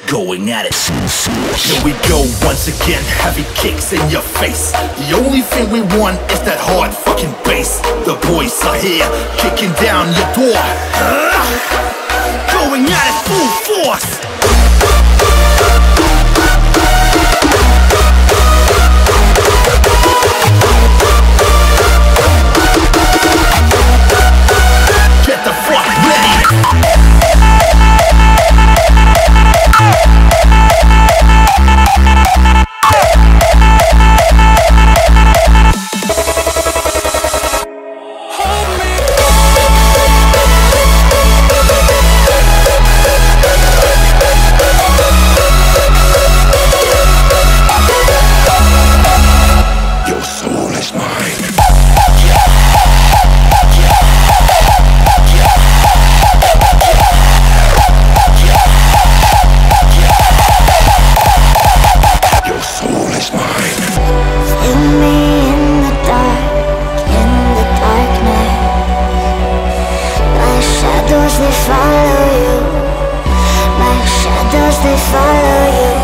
going at it. Here we go once again, heavy kicks in your face. The only thing we want is that hard fucking bass. The boys are here, kicking down your door, going at it full force. Get the fuck ready. They follow you, my shadows, they follow you.